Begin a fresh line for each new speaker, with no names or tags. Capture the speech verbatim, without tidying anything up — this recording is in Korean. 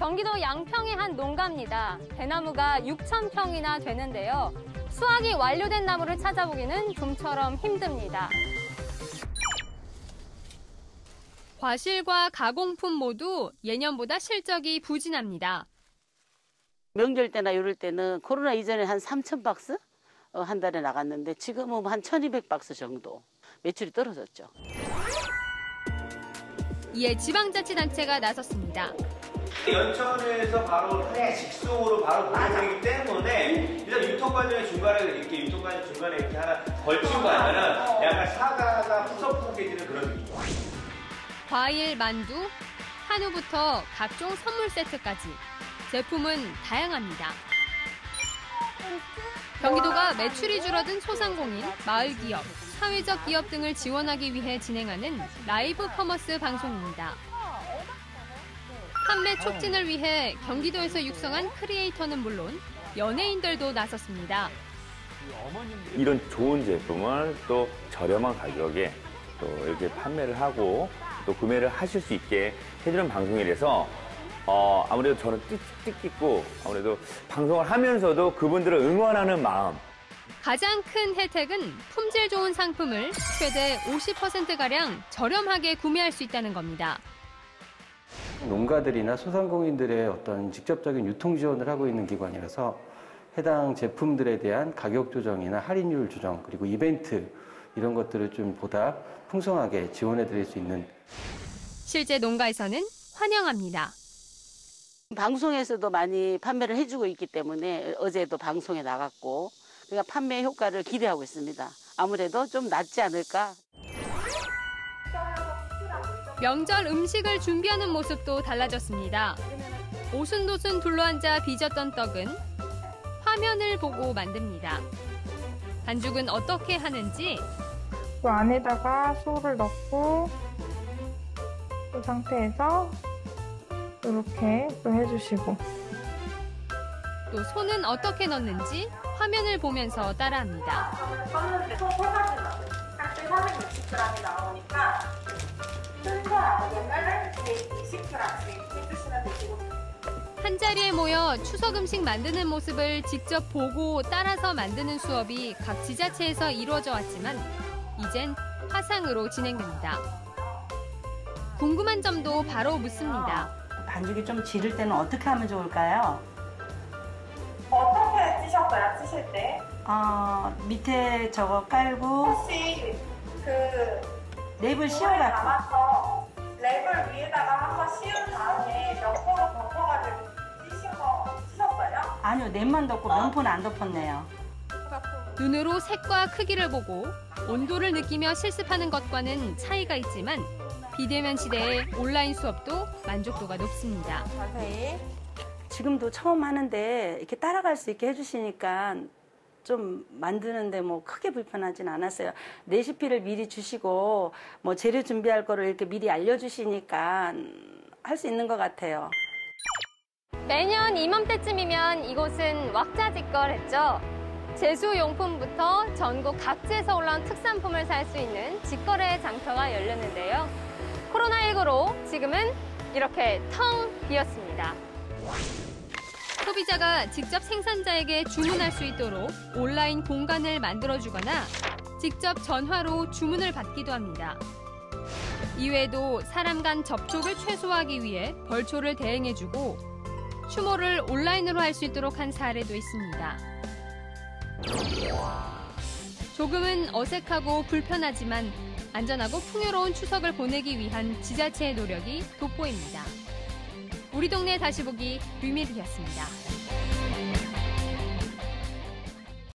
경기도 양평의 한 농가입니다. 대나무가 육천 평이나 되는데요. 수확이 완료된 나무를 찾아보기는 좀처럼 힘듭니다. 과실과 가공품 모두 예년보다 실적이 부진합니다.
명절 때나 이럴 때는 코로나 이전에 한 삼천 박스 한 달에 나갔는데 지금은 한 천이백 박스 정도 매출이 떨어졌죠.
이에 지방자치단체가 나섰습니다.
연천에서 바로 해 직송으로 바로 보내기 때문에 일단 유통 과정의 중간에 이렇게 유통 과정 중간에 이렇게 하나 걸친 거 아니면은 약간 사과가 푸석푸석해지는 그런 느낌.
과일, 만두, 한우부터 각종 선물 세트까지 제품은 다양합니다. 경기도가 매출이 줄어든 소상공인, 마을기업, 사회적 기업 등을 지원하기 위해 진행하는 라이브 커머스 방송입니다. 판매 촉진을 위해 경기도에서 육성한 크리에이터는 물론 연예인들도 나섰습니다.
이런 좋은 제품을 또 저렴한 가격에 또 이렇게 판매를 하고 또 구매를 하실 수 있게 해주는 방송이라서 어, 아무래도 저는 뜻깊고 아무래도 방송을 하면서도 그분들을 응원하는 마음.
가장 큰 혜택은 품질 좋은 상품을 최대 오십 퍼센트가량 저렴하게 구매할 수 있다는 겁니다.
농가들이나 소상공인들의 어떤 직접적인 유통 지원을 하고 있는 기관이라서 해당 제품들에 대한 가격 조정이나 할인율 조정 그리고 이벤트 이런 것들을 좀 보다 풍성하게 지원해 드릴 수 있는.
실제 농가에서는 환영합니다.
방송에서도 많이 판매를 해주고 있기 때문에 어제도 방송에 나갔고 그러니까 판매 효과를 기대하고 있습니다. 아무래도 좀 낫지 않을까.
명절 음식을 준비하는 모습도 달라졌습니다. 오순도순 둘러앉아 빚었던 떡은 화면을 보고 만듭니다. 반죽은 어떻게 하는지
그 안에다가 소를 넣고 이 상태에서 이렇게 또 해주시고
또 소는 어떻게 넣는지 화면을 보면서 따라합니다.
썼는데 소 소가지 넣어요. 딱 사백육십 그램이 나오니까 큰 거라고 옛날에 백이십 그램씩 해주시면 되시고.
한자리에 모여 추석 음식 만드는 모습을 직접 보고 따라서 만드는 수업이 각 지자체에서 이루어져 왔지만 이젠 화상으로 진행됩니다. 궁금한 점도 바로 묻습니다.
반죽이 좀 지를 때는 어떻게 하면 좋을까요?
어떻게 찌셨어요, 찌실 때?
어, 밑에 저거 깔고
혹시 그
랩을
씌워갖고
씌워갖고
랩을 위에다가 한번 씌운 다음에 면포로 덮어가지고 찌신 거 찌셨어요?
아니요, 랩만 덮고 면포는 안 덮었네요.
눈으로 색과 크기를 보고 온도를 느끼며 실습하는 것과는 차이가 있지만 비대면 시대의 온라인 수업도 만족도가 높습니다.
자세히.
지금도 처음 하는데 이렇게 따라갈 수 있게 해주시니까 좀 만드는데 뭐 크게 불편하진 않았어요. 레시피를 미리 주시고 뭐 재료 준비할 거를 이렇게 미리 알려주시니까 할 수 있는 것 같아요.
매년 이맘때쯤이면 이곳은 왁자지껄했죠. 제수용품부터 전국 각지에서 올라온 특산품을 살 수 있는 직거래 장터가 열렸는데요. 코로나십구로 지금은 이렇게 텅 비었습니다. 소비자가 직접 생산자에게 주문할 수 있도록 온라인 공간을 만들어주거나 직접 전화로 주문을 받기도 합니다. 이외에도 사람 간 접촉을 최소화하기 위해 벌초를 대행해주고 추모를 온라인으로 할 수 있도록 한 사례도 있습니다. 조금은 어색하고 불편하지만 안전하고 풍요로운 추석을 보내기 위한 지자체의 노력이 돋보입니다. 우리 동네 다시 보기 류미리였습니다.